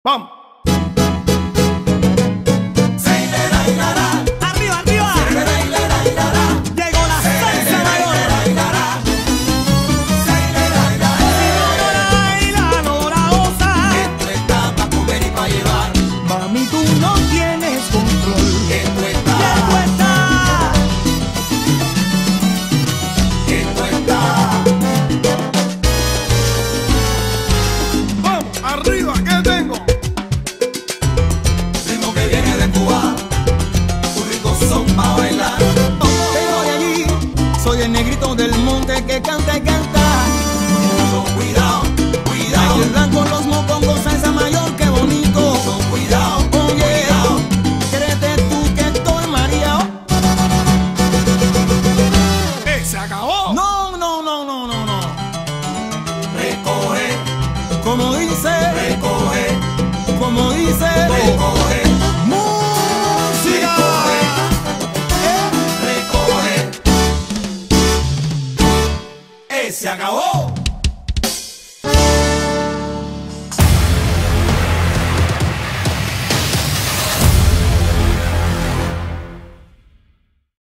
¡Vamos! Arriba, arriba. Llegó la salsa mayor. Si no la goza. Esto está pa' comer y pa' llevar. Mami, tú no tienes control. Esto está. ¡Vamos! ¡Arriba! ¿Qué tengo? Ritmo que viene de Cuba. Sus ricos son pa' bailar. Pero de allí soy el negrito del monte que canta y canta. Cuidado, cuidado. Aquí están con los mocongos, salsa mayor, qué bonito. Cuidado, Oye, cuidado. créete tú que estoy mareado. ¡Se acabó! No, no, no, no, no, no. Recoge, Como dice, recoge, música. recoge. Se acabó.